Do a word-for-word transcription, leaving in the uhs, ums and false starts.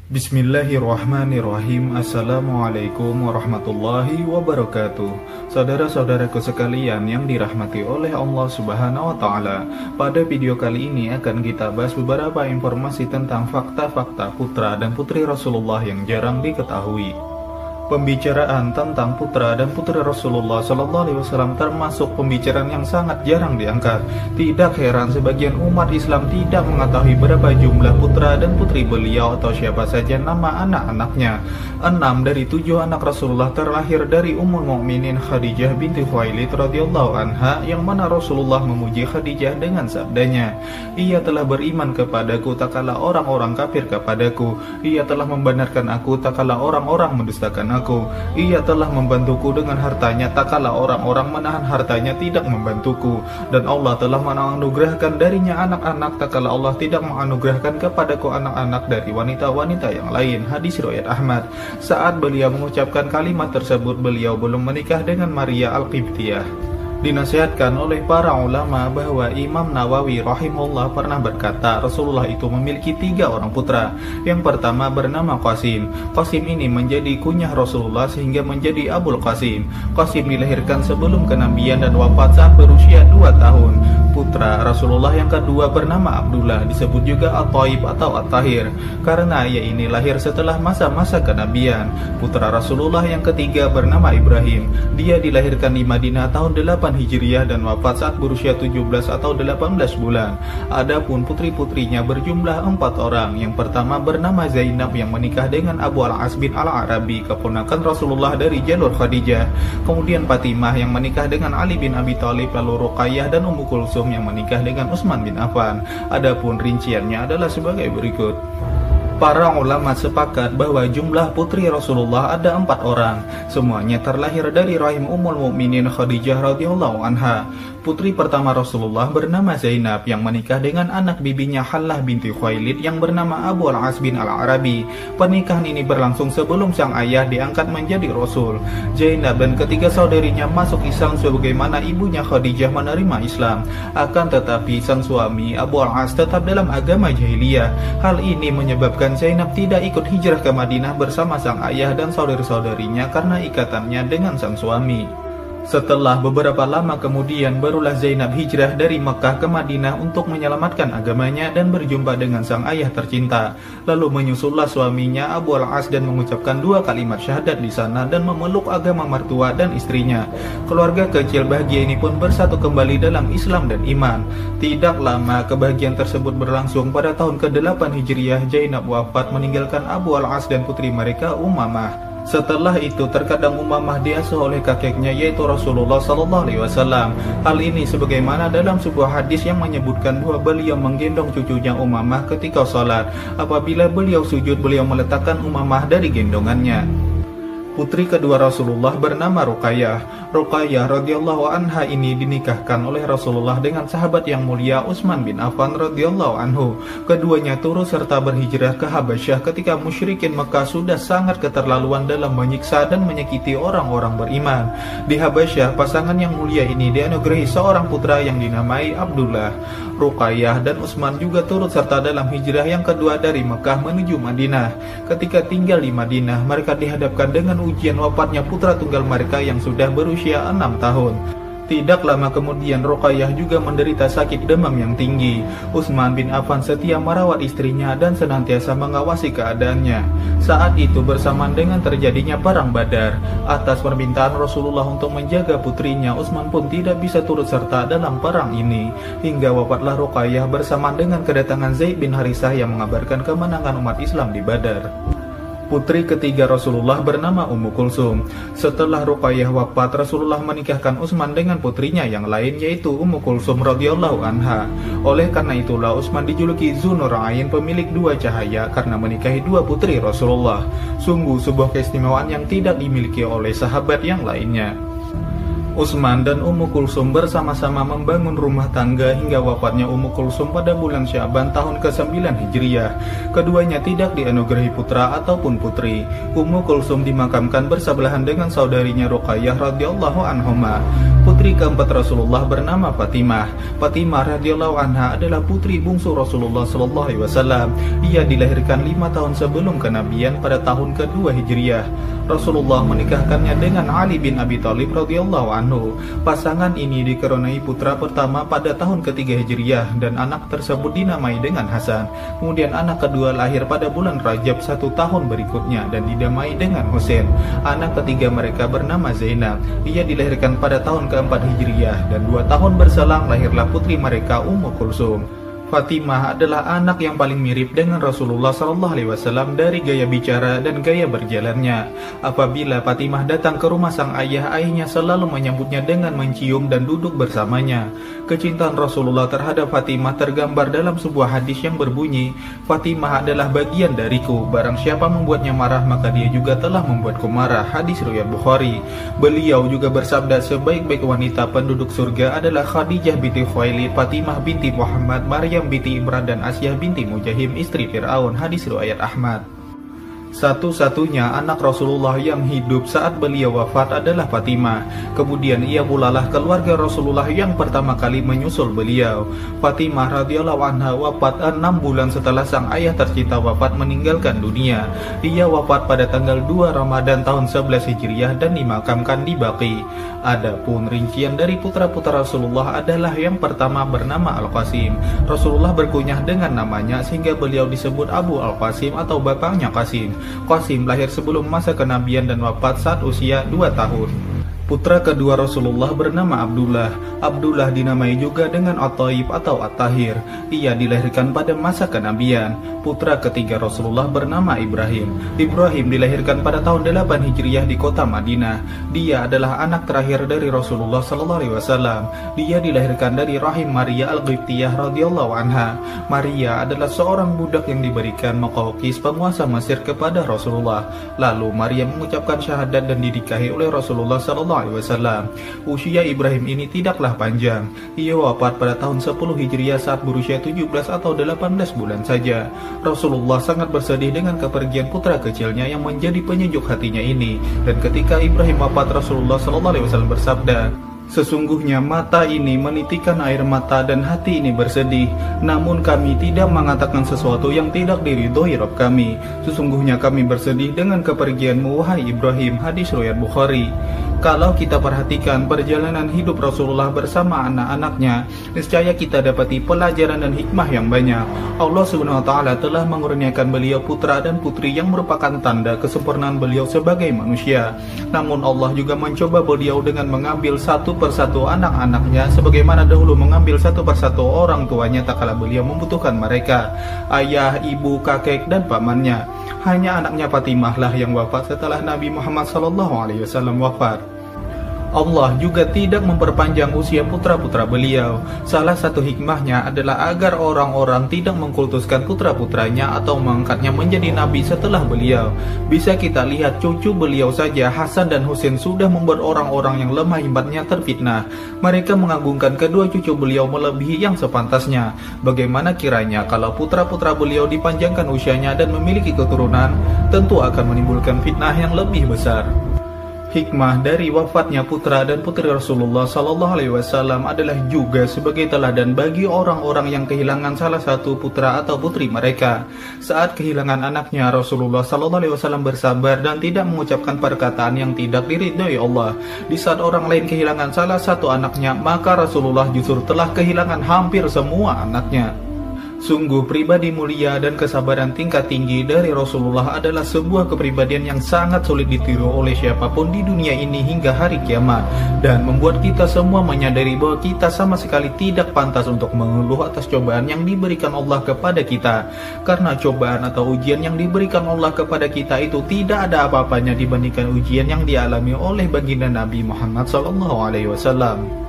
Bismillahirrahmanirrahim. Assalamualaikum warahmatullahi wabarakatuh. Saudara-saudaraku sekalian yang dirahmati oleh Allah Subhanahu wa Ta'ala, pada video kali ini akan kita bahas beberapa informasi tentang fakta-fakta putra dan putri Rasulullah yang jarang diketahui. Pembicaraan tentang putra dan putri Rasulullah Sallallahu Alaihi Wasallam termasuk pembicaraan yang sangat jarang diangkat. Tidak heran sebagian umat Islam tidak mengetahui berapa jumlah putra dan putri beliau atau siapa saja nama anak-anaknya. Enam dari tujuh anak Rasulullah terlahir dari Ummul Mukminin Khadijah binti Khuwailid radhiyallahu anha, yang mana Rasulullah memuji Khadijah dengan sabdanya, "Ia telah beriman kepadaku tak kala orang-orang kafir kepadaku. Ia telah membenarkan aku tak kala orang-orang mendustakan aku. Ia telah membantuku dengan hartanya tak kala orang-orang menahan hartanya tidak membantuku. Dan Allah telah menganugerahkan darinya anak-anak tak kala Allah tidak menganugerahkan kepadaku anak-anak dari wanita-wanita yang lain." Hadis riwayat Ahmad. Saat beliau mengucapkan kalimat tersebut, beliau belum menikah dengan Maria Al-Qibtiyah. Dinasihatkan oleh para ulama bahwa Imam Nawawi rahimahullah pernah berkata Rasulullah itu memiliki tiga orang putra. Yang pertama bernama Qasim. Qasim ini menjadi kunyah Rasulullah sehingga menjadi Abul Qasim. Qasim dilahirkan sebelum kenabian dan wafat saat berusia dua tahun. Putra Rasulullah yang kedua bernama Abdullah, disebut juga At-Thaib atau At-Tahir, karena ia ini lahir setelah masa-masa kenabian. Putra Rasulullah yang ketiga bernama Ibrahim. Dia dilahirkan di Madinah tahun delapan Hijriah dan wafat saat berusia tujuh belas atau delapan belas bulan. Adapun putri-putrinya berjumlah empat orang. Yang pertama bernama Zainab yang menikah dengan Abu Al-As bin Al-Arabi, keponakan Rasulullah dari jalur Khadijah. Kemudian Fatimah yang menikah dengan Ali bin Abi Thalib, lalu Ruqayyah dan Ummu Kulsum yang menikah dengan Utsman bin Affan. Adapun rinciannya adalah sebagai berikut. Para ulama sepakat bahwa jumlah putri Rasulullah ada empat orang. Semuanya terlahir dari rahim Ummul Mukminin Khadijah radhiyallahu anha. Putri pertama Rasulullah bernama Zainab yang menikah dengan anak bibinya Hallah binti Khuwailid yang bernama Abu Al-As bin Al-Arabi. Pernikahan ini berlangsung sebelum sang ayah diangkat menjadi Rasul. Zainab dan ketiga saudarinya masuk Islam sebagaimana ibunya Khadijah menerima Islam. Akan tetapi sang suami Abu Al-As tetap dalam agama jahiliyah. Hal ini menyebabkan Zainab tidak ikut hijrah ke Madinah bersama sang ayah dan saudari-saudarinya karena ikatannya dengan sang suami. Setelah beberapa lama kemudian barulah Zainab hijrah dari Mekah ke Madinah untuk menyelamatkan agamanya dan berjumpa dengan sang ayah tercinta. Lalu menyusullah suaminya Abu Al-As dan mengucapkan dua kalimat syahadat di sana dan memeluk agama mertua dan istrinya. Keluarga kecil bahagia ini pun bersatu kembali dalam Islam dan iman. Tidak lama kebahagiaan tersebut berlangsung. Pada tahun ke delapan Hijriah Zainab wafat meninggalkan Abu Al-As dan putri mereka Ummamah. Setelah itu terkadang Ummamah diasuh oleh kakeknya yaitu Rasulullah Sallallahu Alaihi Wasallam. Hal ini sebagaimana dalam sebuah hadis yang menyebutkan bahwa beliau menggendong cucunya Ummamah ketika sholat. Apabila beliau sujud, beliau meletakkan Ummamah dari gendongannya. Putri kedua Rasulullah bernama Ruqayyah. Ruqayyah radhiyallahu anha ini dinikahkan oleh Rasulullah dengan sahabat yang mulia Utsman bin Affan radhiyallahu anhu. Keduanya turut serta berhijrah ke Habasyah ketika musyrikin Mekah sudah sangat keterlaluan dalam menyiksa dan menyakiti orang-orang beriman. Di Habasyah, pasangan yang mulia ini dianugerahi seorang putra yang dinamai Abdullah. Ruqayyah dan Utsman juga turut serta dalam hijrah yang kedua dari Mekah menuju Madinah. Ketika tinggal di Madinah, mereka dihadapkan dengan ujian wafatnya putra tunggal mereka yang sudah berusia enam tahun. Tidak lama kemudian Ruqayyah juga menderita sakit demam yang tinggi. Utsman bin Affan setia merawat istrinya dan senantiasa mengawasi keadaannya. Saat itu bersamaan dengan terjadinya perang Badar. Atas permintaan Rasulullah untuk menjaga putrinya, Utsman pun tidak bisa turut serta dalam perang ini. Hingga wafatlah Ruqayyah bersamaan dengan kedatangan Zaid bin Harithah yang mengabarkan kemenangan umat Islam di Badar. Putri ketiga Rasulullah bernama Ummu Kulsum. Setelah Ruqayyah wafat, Rasulullah menikahkan Utsman dengan putrinya yang lain yaitu Ummu Kulsum radhiyallahu anha. Oleh karena itulah Utsman dijuluki Dzunurain, pemilik dua cahaya, karena menikahi dua putri Rasulullah. Sungguh sebuah keistimewaan yang tidak dimiliki oleh sahabat yang lainnya. Utsman dan Ummu Kulsum bersama-sama membangun rumah tangga hingga wafatnya Ummu Kulsum pada bulan Sya'ban tahun kesembilan Hijriah. Keduanya tidak dianugerahi putra ataupun putri. Ummu Kulsum dimakamkan bersebelahan dengan saudarinya Ruqayyah radhiyallahu anhuma. Putri keempat Rasulullah bernama Fatimah. Fatimah radhiyallahu anha adalah putri bungsu Rasulullah sallallahu alaihi wasallam. Ia dilahirkan lima tahun sebelum kenabian pada tahun kedua Hijriah. Rasulullah menikahkannya dengan Ali bin Abi Thalib radhiyallahu anhu. Pasangan ini dikaruniai putra pertama pada tahun ketiga Hijriah dan anak tersebut dinamai dengan Hasan. Kemudian anak kedua lahir pada bulan Rajab satu tahun berikutnya dan dinamai dengan Husain. Anak ketiga mereka bernama Zainab. Ia dilahirkan pada tahun keempat Hijriah dan dua tahun berselang lahirlah putri mereka Ummu Kulsum. Fatimah adalah anak yang paling mirip dengan Rasulullah sallallahu alaihi wasallam dari gaya bicara dan gaya berjalannya. Apabila Fatimah datang ke rumah sang ayah, ayahnya selalu menyambutnya dengan mencium dan duduk bersamanya. Kecintaan Rasulullah terhadap Fatimah tergambar dalam sebuah hadis yang berbunyi, "Fatimah adalah bagian dariku, barang siapa membuatnya marah maka dia juga telah membuatku marah." Hadis riwayat Bukhari. Beliau juga bersabda, sebaik-baik wanita penduduk surga adalah Khadijah binti Khuwailid, Fatimah binti Muhammad, Maryam binti Imran dan Asyah binti Mujahim istri Fir'aun. Hadis riwayat Ahmad. Satu-satunya anak Rasulullah yang hidup saat beliau wafat adalah Fatimah. Kemudian ia pula lah keluarga Rasulullah yang pertama kali menyusul beliau. Fatimah radhiyallahu anha wafat enam bulan setelah sang ayah tercinta wafat meninggalkan dunia. Ia wafat pada tanggal dua Ramadan tahun sebelas Hijriah dan dimakamkan di Baqi. Adapun rincian dari putra-putra Rasulullah adalah yang pertama bernama Al-Qasim. Rasulullah berkunyah dengan namanya sehingga beliau disebut Abu Al-Qasim atau bapaknya Qasim. Qasim lahir sebelum masa kenabian dan wafat saat usia dua tahun. Putra kedua Rasulullah bernama Abdullah. Abdullah dinamai juga dengan At-Thayyib atau At-Tahir. Ia dilahirkan pada masa kenabian. Putra ketiga Rasulullah bernama Ibrahim. Ibrahim dilahirkan pada tahun delapan Hijriah di kota Madinah. Dia adalah anak terakhir dari Rasulullah sallallahu alaihi wasallam. Dia dilahirkan dari rahim Maria Al-Qibtiyah radhiyallahu anha. Maria adalah seorang budak yang diberikan Muqawqis penguasa Mesir kepada Rasulullah. Lalu Maria mengucapkan syahadat dan dinikahi oleh Rasulullah sallallahu alaihi wasallam. Usia Ibrahim ini tidaklah panjang. Ia wafat pada tahun sepuluh Hijriah saat berusia tujuh belas atau delapan belas bulan saja. Rasulullah sangat bersedih dengan kepergian putra kecilnya yang menjadi penyejuk hatinya ini. Dan ketika Ibrahim wafat, Rasulullah sallallahu alaihi wasallam bersabda, "Sesungguhnya mata ini menitikan air mata dan hati ini bersedih. Namun kami tidak mengatakan sesuatu yang tidak diridhoi Rabb kami. Sesungguhnya kami bersedih dengan kepergianmu wahai Ibrahim." Hadis riwayat Bukhari. Kalau kita perhatikan perjalanan hidup Rasulullah bersama anak-anaknya, niscaya kita dapati pelajaran dan hikmah yang banyak. Allah subhanahu wa taala telah mengurniakan beliau putra dan putri yang merupakan tanda kesempurnaan beliau sebagai manusia. Namun Allah juga mencoba beliau dengan mengambil satu persatu anak-anaknya sebagaimana dahulu mengambil satu persatu orang tuanya tak kala beliau membutuhkan mereka, ayah, ibu, kakek, dan pamannya. Hanya anaknya Fatimah lah yang wafat setelah Nabi Muhammad sallallahu alaihi wasallam wafat. Allah juga tidak memperpanjang usia putra-putra beliau. Salah satu hikmahnya adalah agar orang-orang tidak mengkultuskan putra-putranya atau mengangkatnya menjadi nabi setelah beliau. Bisa kita lihat cucu beliau saja, Hasan dan Husain, sudah membuat orang-orang yang lemah imannya terfitnah. Mereka mengagungkan kedua cucu beliau melebihi yang sepantasnya. Bagaimana kiranya kalau putra-putra beliau dipanjangkan usianya dan memiliki keturunan, tentu akan menimbulkan fitnah yang lebih besar. Hikmah dari wafatnya putra dan putri Rasulullah sallallahu alaihi wasallam adalah juga sebagai teladan bagi orang-orang yang kehilangan salah satu putra atau putri mereka. Saat kehilangan anaknya, Rasulullah sallallahu alaihi wasallam bersabar dan tidak mengucapkan perkataan yang tidak diridhoi Allah. Di saat orang lain kehilangan salah satu anaknya, maka Rasulullah justru telah kehilangan hampir semua anaknya. Sungguh pribadi mulia dan kesabaran tingkat tinggi dari Rasulullah adalah sebuah kepribadian yang sangat sulit ditiru oleh siapapun di dunia ini hingga hari kiamat, dan membuat kita semua menyadari bahwa kita sama sekali tidak pantas untuk mengeluh atas cobaan yang diberikan Allah kepada kita, karena cobaan atau ujian yang diberikan Allah kepada kita itu tidak ada apa-apanya dibandingkan ujian yang dialami oleh baginda Nabi Muhammad sallallahu alaihi wasallam.